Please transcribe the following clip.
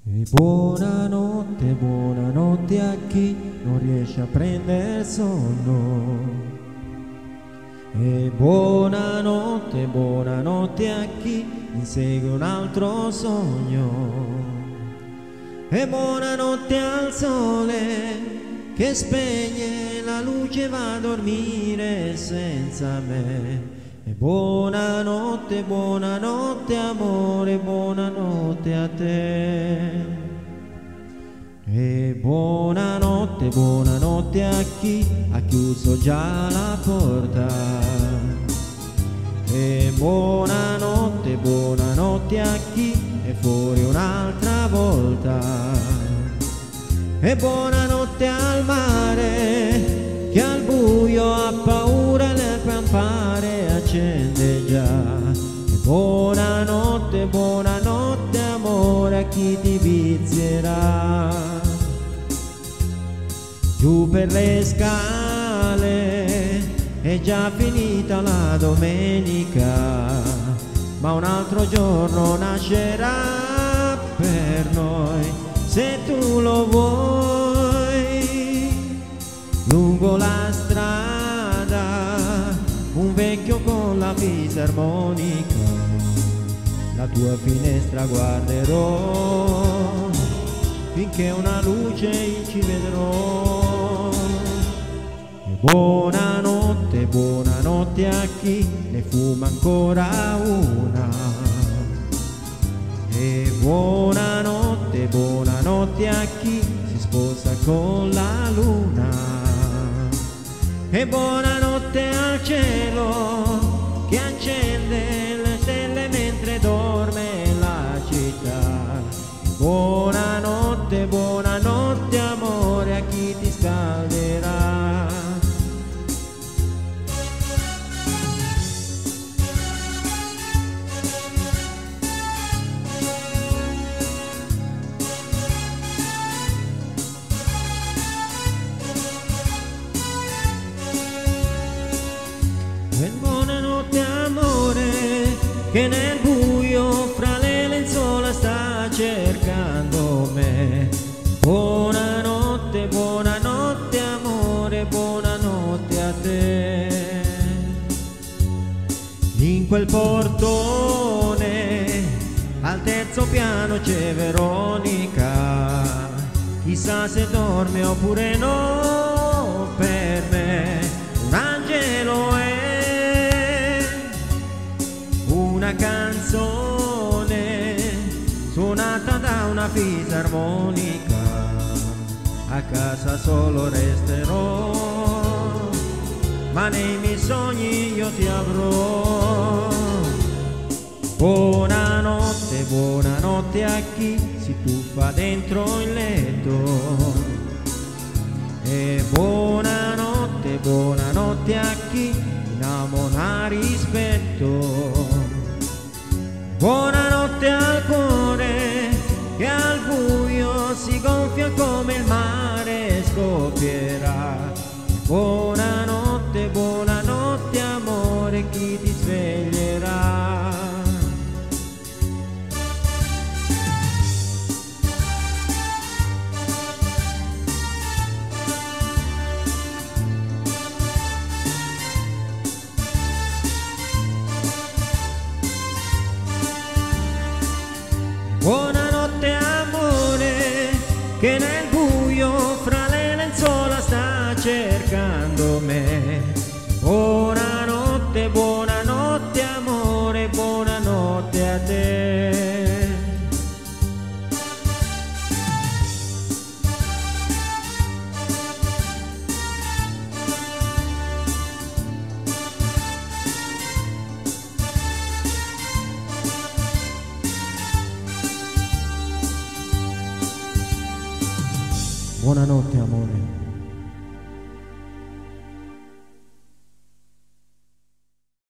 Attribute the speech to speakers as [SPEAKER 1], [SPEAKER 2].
[SPEAKER 1] E buonanotte a chi non riesce a prendere sonno. E buonanotte a chi insegue un altro sogno. E buonanotte al sole che spegne la luce e va a dormire senza me. E buonanotte amore, buonanotte a te. E buonanotte a chi ha chiuso già la porta. E buonanotte a chi è fuori un'altra volta. E buonanotte al mare che al buio ha paura, nel campare accende già. E buonanotte amore a chi ti vizierà. Giù per le scale è già finita la domenica, ma un altro giorno nascerà per noi, se tu lo vuoi. Lungo la strada un vecchio con la fisarmonica, la tua finestra guarderò finché una luce ci vedrò. E buonanotte a chi ne fuma ancora una. E buonanotte a chi si sposa con la luna. E buonanotte al cielo che accende le stelle mentre dorme la città. Buonanotte amore a chi ti scalderà. E buonanotte amore che nel buio fra le lenzuola sta cercando me. Buonanotte amore, buonanotte a te. In quel portone al terzo piano c'è Veronica, chissà se dorme oppure no. Per me un angelo è una canzone suonata da una fisarmonica. A casa solo resterò, ma nei miei sogni io ti avrò. Buonanotte a chi si tuffa dentro il letto. E buonanotte a chi innamora rispetto. Buonanotte al cuore che al buio si gonfia come il mare scoppierà. Buonanotte amore chi ti sveglierà. Buonanotte amore che nel buio fra le lenzuola sta cercando me. Buonanotte amore, buonanotte a te. Buonanotte amore.